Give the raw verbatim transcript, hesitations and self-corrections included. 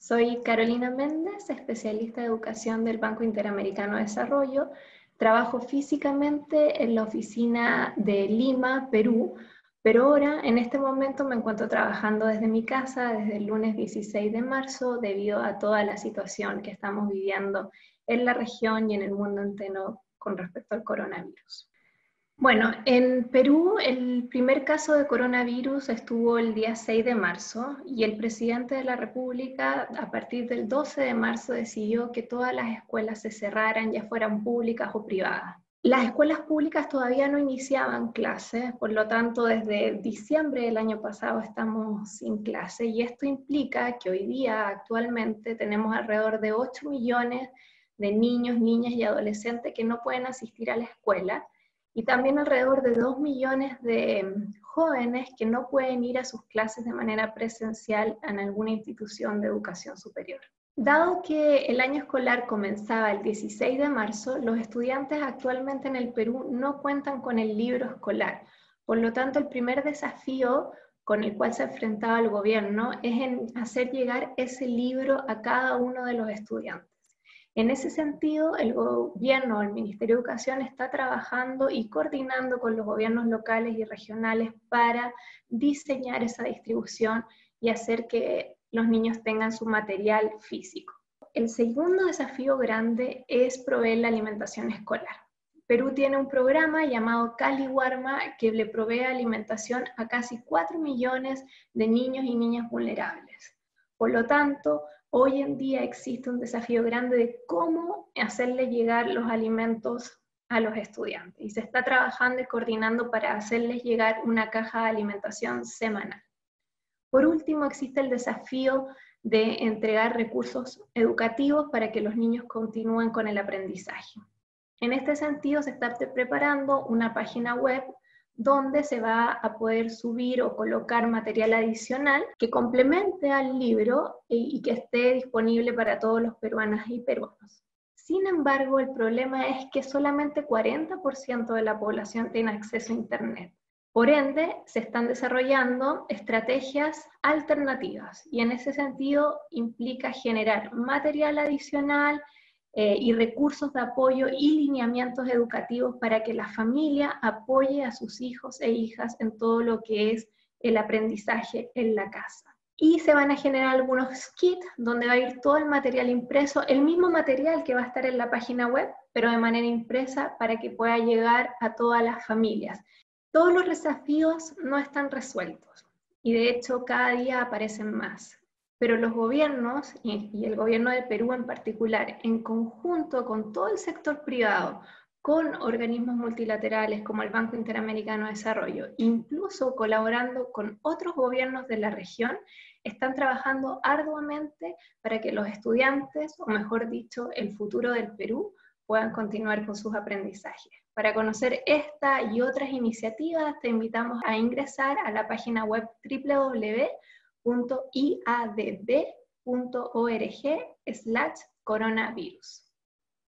Soy Carolina Méndez, especialista de educación del Banco Interamericano de Desarrollo. Trabajo físicamente en la oficina de Lima, Perú, pero ahora, en este momento, me encuentro trabajando desde mi casa desde el lunes dieciséis de marzo debido a toda la situación que estamos viviendo en la región y en el mundo entero con respecto al coronavirus. Bueno, en Perú el primer caso de coronavirus estuvo el día seis de marzo y el presidente de la República a partir del doce de marzo decidió que todas las escuelas se cerraran, ya fueran públicas o privadas. Las escuelas públicas todavía no iniciaban clases, por lo tanto desde diciembre del año pasado estamos sin clase y esto implica que hoy día actualmente tenemos alrededor de ocho millones de niños, niñas y adolescentes que no pueden asistir a la escuela, y también alrededor de dos millones de jóvenes que no pueden ir a sus clases de manera presencial en alguna institución de educación superior. Dado que el año escolar comenzaba el dieciséis de marzo, los estudiantes actualmente en el Perú no cuentan con el libro escolar. Por lo tanto, el primer desafío con el cual se enfrentaba el gobierno es en hacer llegar ese libro a cada uno de los estudiantes. En ese sentido, el gobierno, el Ministerio de Educación está trabajando y coordinando con los gobiernos locales y regionales para diseñar esa distribución y hacer que los niños tengan su material físico. El segundo desafío grande es proveer la alimentación escolar. Perú tiene un programa llamado Cali Warma que le provee alimentación a casi cuatro millones de niños y niñas vulnerables. Por lo tanto, hoy en día existe un desafío grande de cómo hacerle llegar los alimentos a los estudiantes y se está trabajando y coordinando para hacerles llegar una caja de alimentación semanal. Por último, existe el desafío de entregar recursos educativos para que los niños continúen con el aprendizaje. En este sentido, se está preparando una página web donde se va a poder subir o colocar material adicional que complemente al libro y que esté disponible para todos los peruanas y peruanos. Sin embargo, el problema es que solamente cuarenta por ciento de la población tiene acceso a Internet. Por ende, se están desarrollando estrategias alternativas y en ese sentido implica generar material adicional Eh, y recursos de apoyo y lineamientos educativos para que la familia apoye a sus hijos e hijas en todo lo que es el aprendizaje en la casa. Y se van a generar algunos kits donde va a ir todo el material impreso, el mismo material que va a estar en la página web, pero de manera impresa para que pueda llegar a todas las familias. Todos los desafíos no están resueltos y de hecho cada día aparecen más. Pero los gobiernos, y el gobierno de Perú en particular, en conjunto con todo el sector privado, con organismos multilaterales como el Banco Interamericano de Desarrollo, incluso colaborando con otros gobiernos de la región, están trabajando arduamente para que los estudiantes, o mejor dicho, el futuro del Perú, puedan continuar con sus aprendizajes. Para conocer esta y otras iniciativas, te invitamos a ingresar a la página web doble u doble u doble u punto i a d d punto org slash coronavirus.